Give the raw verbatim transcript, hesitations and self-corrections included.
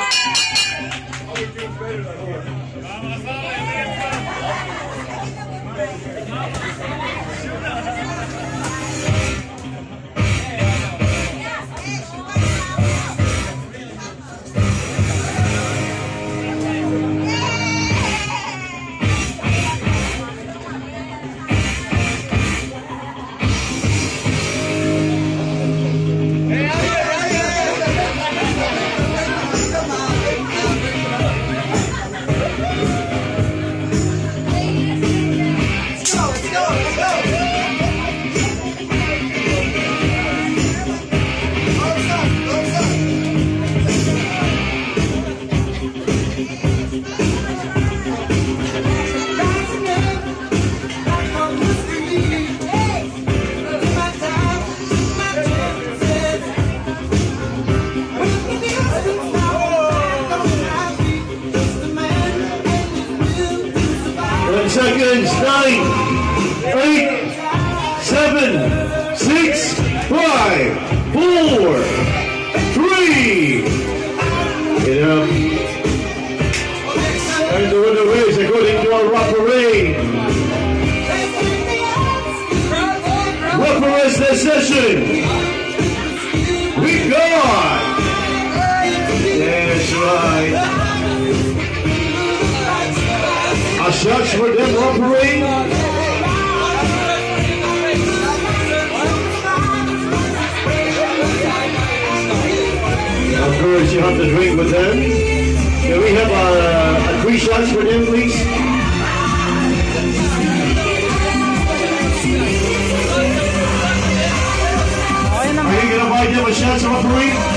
Seconds, nine, eight, seven, six, five, four, three. Get up. And the winner is according to our referee. Referees this session. We got. That's right. A shots for them referee. Of course, you have to drink with them. Can we have a, a three shots for them, please? Are you going to buy them a shots, referee?